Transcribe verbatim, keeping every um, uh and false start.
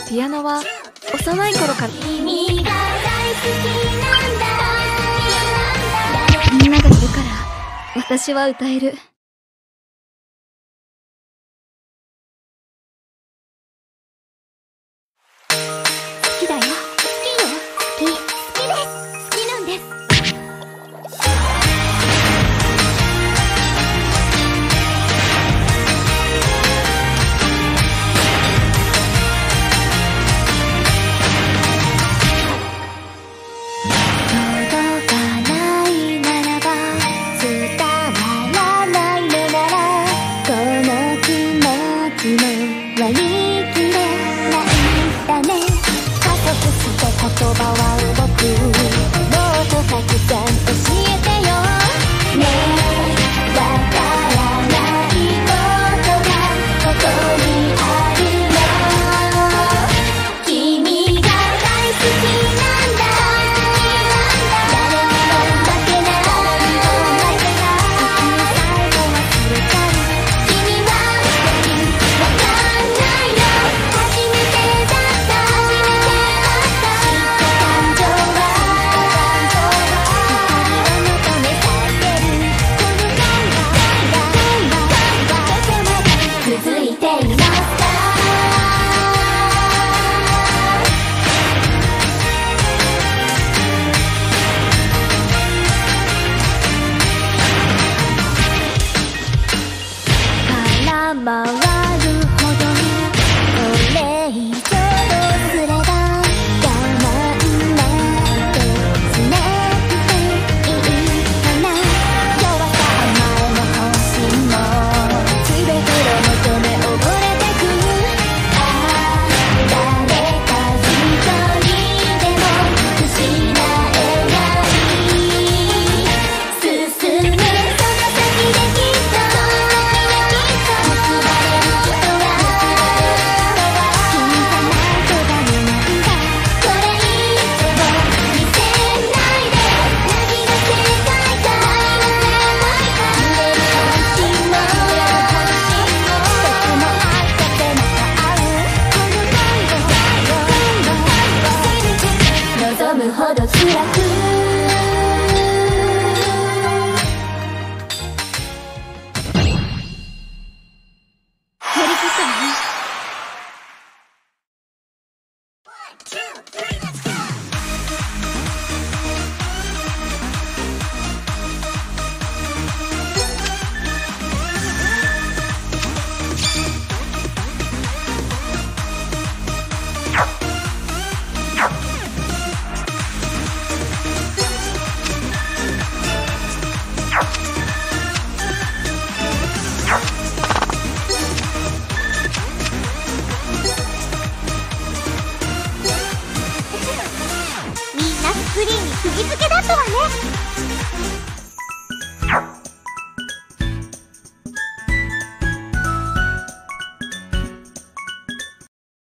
ピアノは幼い頃から。 君が大好きなんだ。 みんながいるから私は歌える。 好きだよ。好きよ。好き。好きです。好きなんです。届かないならば伝わらないのならこの気持ちも割り切れないんだね。加速して言葉は動く。もっとたくさん教えてよねえ。わからないことがここにあるの。君が大好きなんだ。誰にも負けない。最後忘れちゃう。君はわかんないよ。初めてだった。初めてだった。感情は光を求め咲いてる。この愛は愛はどこまで続いていますか。空回るほどにこれ以上どうすれば我慢なんてしなくていいかな。弱さ甘えも本心も全てを求め溺れてく。ああ誰か一人でも失えない進むその先できっと結ばれる人がいるの。君じゃないとダメなんだ。これ以上見せないで。凪の世界が揺れる本心もどこも愛させなか合う。この愛を望むほど辛く。 やりきったわね。 みんなスクリーンに釘付けだったわね。